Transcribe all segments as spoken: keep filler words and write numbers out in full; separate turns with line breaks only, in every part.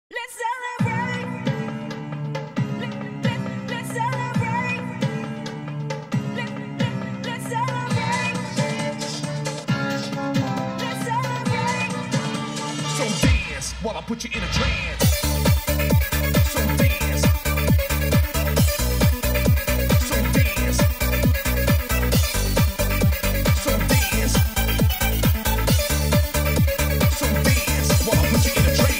Let's celebrate. Let, let, let's celebrate. Let, let, let's celebrate. Let's celebrate.
So dance while I put you in a trance. So dance. So dance. So dance. So dance while I put you in a trance.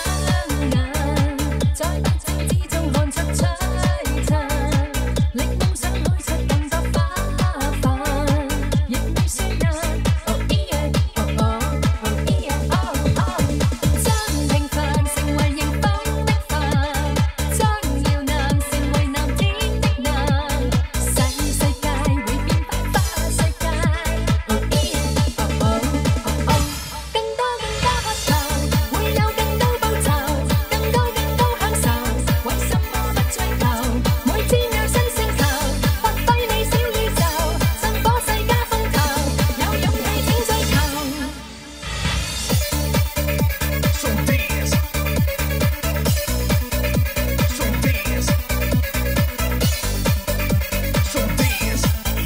雙眼在不靜之中看出璀璨，令夢想開出更多花瓣，亦未輸硬。Oh yeah, oh oh, oh yeah, oh oh。將平凡成為迎風的帆，將耀南成為藍天的藍，細世界會變花花世界。Oh yeah, oh oh, oh oh。更多更多渴求，會有更高報酬，更高更高享受，為什麼不追求？每天有新星球，發揮你小宇宙，振火世家風頭，有勇氣請追求。
So dance. So dance. So dance.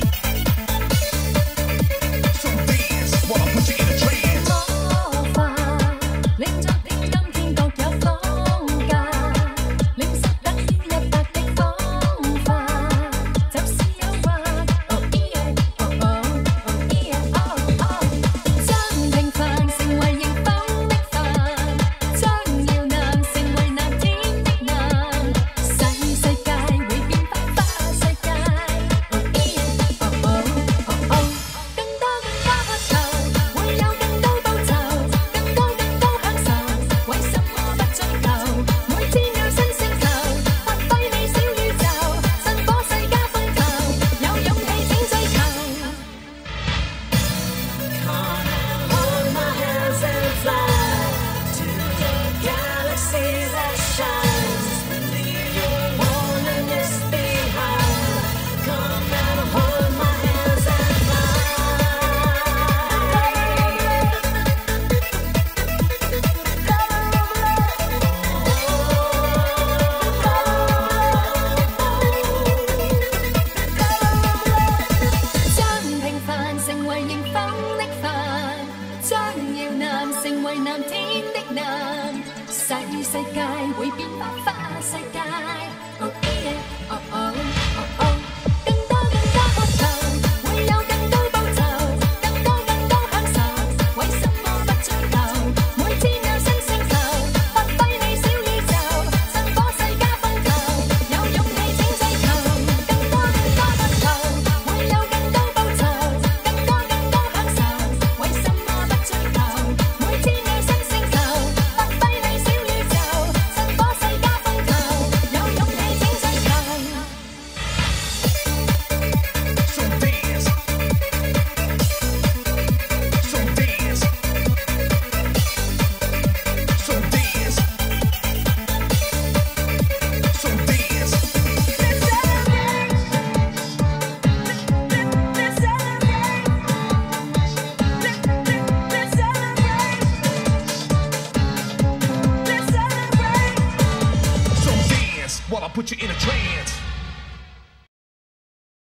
So dance while I put you in a trance.
魔法令作品今天各有風格，令實等於一百的方法，就是誘惑。Oh yeah, oh oh, oh yeah, oh oh。將平凡成為迎風的帆，將耀南成為藍天的藍，細世界會變花花世界。Oh yeah, oh oh, oh oh。更多更多渴求，會有更高報酬，更高更高享受，為什麼不追求？每天有新星球，發揮你小宇宙，振火世家風頭，有勇氣請追求。
Hold my hands and fly to the galaxy that shines. Leave your loneliness behind. Come and hold my hands and fly.
將平凡成為迎風的帆，將耀南成為藍天的藍，細世界會變花花世界。Oh yeah, oh oh, oh oh。更多更多渴求，會有更高報酬，更高更高享受，為什麼不追求？每天有新星球，發揮你小宇宙，振火世家風頭，有勇氣請追求。更多更多渴求，會有更高報酬，更多更高享受，為什麼不追求？每天有新星球，發揮你小宇宙，振火世家風頭，有勇氣請追求。
So dance. So dance. So dance. So dance.
Let's celebrate. Let, let, let's celebrate. Let, let, let's celebrate. Let's celebrate.
So dance while I put you in a trance.